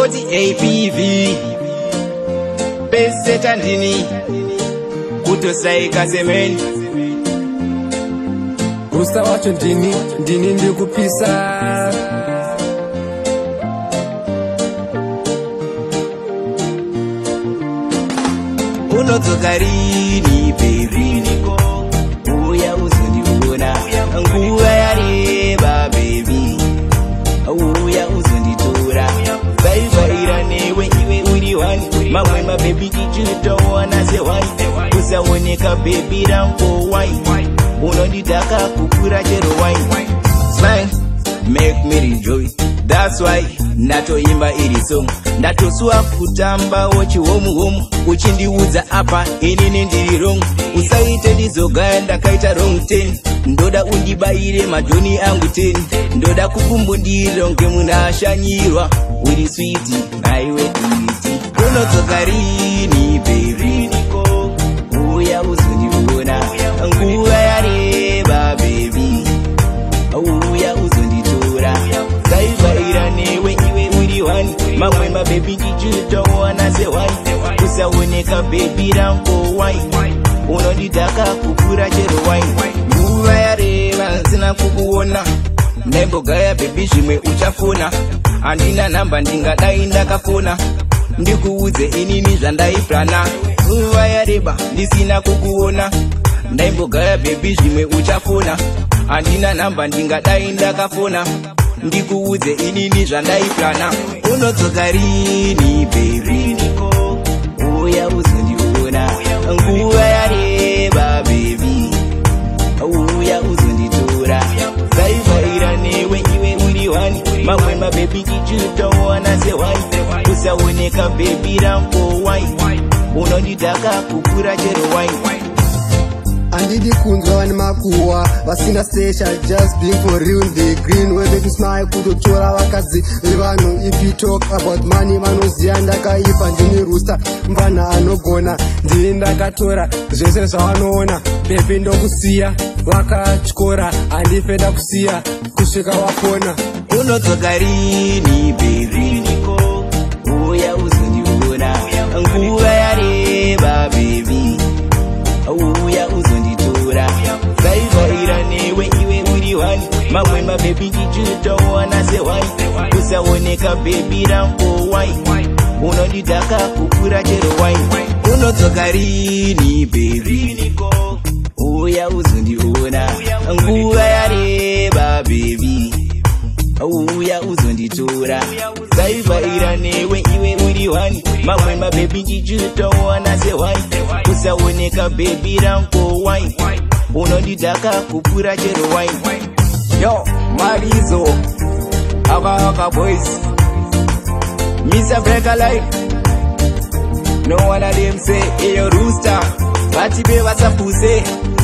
oti APV pese tandini kutosaika semeni Rusta wacho ndini ndikupisa unodzoka rini periniko uya uzondiona nguva yareba baby uya uzonditora vaivhaira newe iwe uri wani mamwe mabebi tichitowana sewani usaoneka bebi rangu wai unondidhaka kukura chero wine smile make me rejoice that's why ndatoimba iri song ndatosua kutambawo chihomuhomu uchindiudza apa inini ndiri wrong usaite ndizogaya ndakaita wrong 10 ndoda undibayire madhoni angu 10 ndoda kukumbundironge munhu ashanyirwa uri switi aiwe iti unodzoka rini beriniko uya uzondiona nguva yareba bebi uya uzonditora zaivhaira newe iwe uri wani mamwe mabebi ndichitowana sewani usaoneka bebi rangu wai unondidhaka kukura chero wine nguva yareva nsina kukuona ndaimbogaya bebi zvimwe uchafona handina nhamba ndingadai ndakafona ndikuudze inini zvandaiplana nguva yareba ndisina kukuona ndaimbogaya bebi zvimwe uchafona handina nhamba ndingadai ndakafona ndikuudze inini zvandaiplana unodzoka rini beriniko uya uzondiona nguva yareba bebi uya uzonditora zaivhaira newe iwe uri wani mamwe mabebi tichitowana sewani usaoneka bebi rangu wai unondidhaka kukura chero wine Andidi kunzwa wani makuwa vasina station just being for real the green way baby smile kutotora vakadzi vevanu if you talk about money vanoziya ndakaipa ndini rusta mvana anogona ndini ndakatora zvese zvavanoona bebi ndokusiya vakatyora handifeda kusiya kusvika wapona unodzoka rini beriniko uya uzondiona nguva yareba bebi uya uzonditora zaivhaira newe iwe uri wani mamwe mabebi tichitowana sewani usaoneka bebi rangu wai unondidhaka kukura chero wine unodzoka rini beriniko uya uzondiona nguva yareba bebi uya uzonditora zaivhaira newe iwe uri wani mamwe mabebi tichitowana sewani usaoneka bebi rangu wai unondidhaka kukura chero wine yo marizo aka boys Mr. Breaker life no one of them say eyo rooster vatibe vasapuse